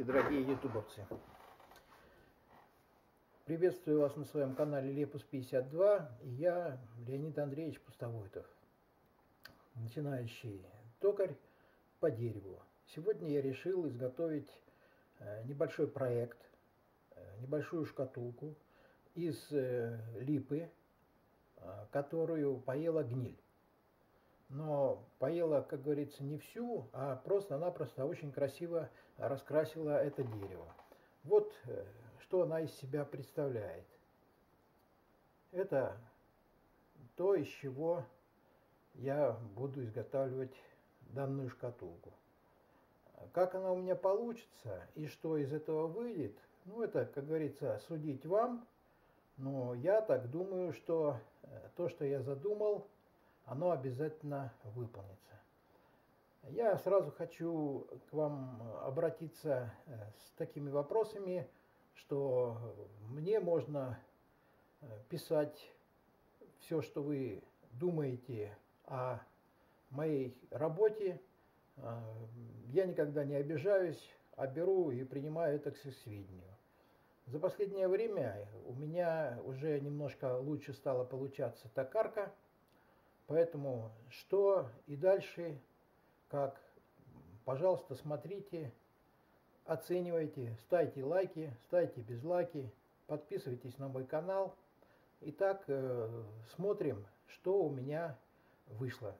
Здравствуйте, дорогие ютубовцы! Приветствую вас на своем канале Lepus 52, и я, Леонид Андреевич Пустовойтов, начинающий токарь по дереву. Сегодня я решил изготовить небольшой проект, небольшую шкатулку из липы, которую поела гниль. Но поела, как говорится, не всю, а просто-напросто очень красиво раскрасила это дерево. Вот что она из себя представляет. Это то, из чего я буду изготавливать данную шкатулку. Как она у меня получится и что из этого выйдет, ну это, как говорится, судить вам. Но я так думаю, что то, что я задумал, оно обязательно выполнится. Я сразу хочу к вам обратиться с такими вопросами, что мне можно писать все, что вы думаете о моей работе. Я никогда не обижаюсь, а беру и принимаю это к сведению. За последнее время у меня уже немножко лучше стала получаться токарка. Поэтому что и дальше, как, пожалуйста, смотрите, оценивайте, ставьте лайки, ставьте безлайки, подписывайтесь на мой канал. Итак, смотрим, что у меня вышло.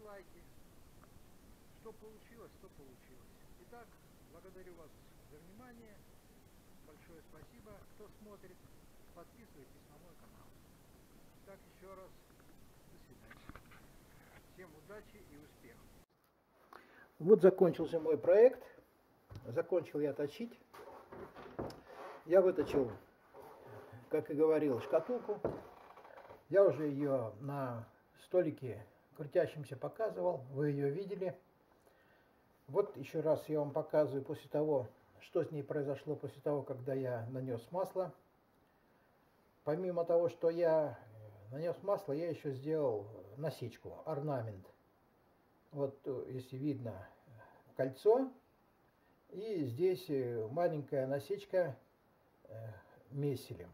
лайки. Что получилось, то получилось. Итак, благодарю вас за внимание. Большое спасибо, кто смотрит. Подписывайтесь на мой канал. Так, еще раз, до свидания. Всем удачи и успехов. Вот закончился мой проект. Закончил я точить. Я выточил, как и говорил, шкатулку. Я уже ее на столике крутящемся показывал. Вы ее видели. Вот еще раз я вам показываю после того, что с ней произошло после того, когда я нанес масло. Помимо того, что я нанес масло, я еще сделал насечку, орнамент. Вот, если видно, кольцо. И здесь маленькая насечка меселем.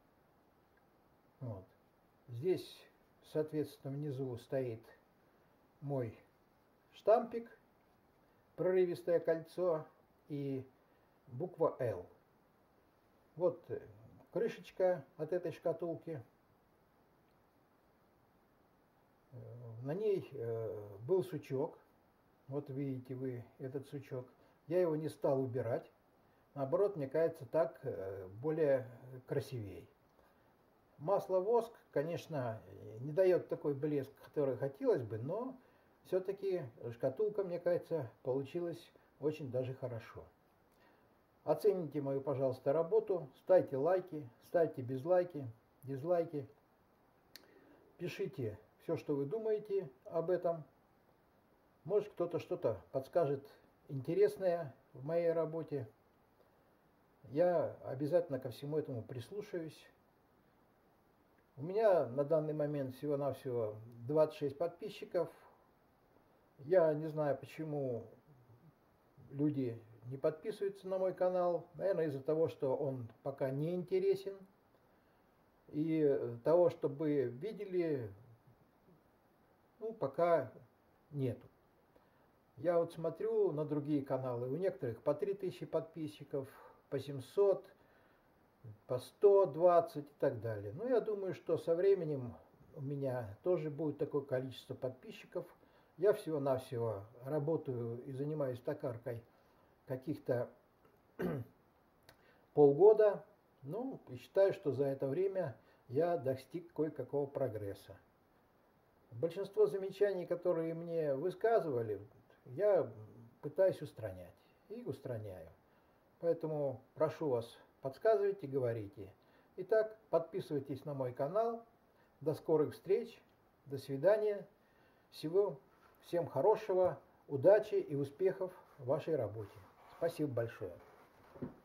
Вот. Здесь, соответственно, внизу стоит мой штампик, прорывистое кольцо и буква L. Вот крышечка от этой шкатулки. На ней был сучок. Вот видите вы этот сучок. Я его не стал убирать. Наоборот, мне кажется, так более красивее. Масло-воск, конечно, не дает такой блеск, который хотелось бы, но все-таки шкатулка, мне кажется, получилась очень даже хорошо. Оцените мою, пожалуйста, работу, ставьте лайки, ставьте дизлайки, пишите все, что вы думаете об этом. Может, кто-то что-то подскажет интересное в моей работе. Я обязательно ко всему этому прислушаюсь. У меня на данный момент всего-навсего 26 подписчиков. Я не знаю, почему люди не подписываются на мой канал. Наверное, из-за того, что он пока не интересен. И того, чтобы видели, ну, пока нету. Я вот смотрю на другие каналы. У некоторых по 3000 подписчиков, по 700, по 120 и так далее. Но я думаю, что со временем у меня тоже будет такое количество подписчиков. Я всего-навсего работаю и занимаюсь токаркой каких-то полгода. Ну, и считаю, что за это время я достиг кое-какого прогресса. Большинство замечаний, которые мне высказывали, я пытаюсь устранять. И устраняю. Поэтому прошу вас, подсказывайте, говорите. Итак, подписывайтесь на мой канал. До скорых встреч. До свидания. Всем хорошего, удачи и успехов в вашей работе. Спасибо большое.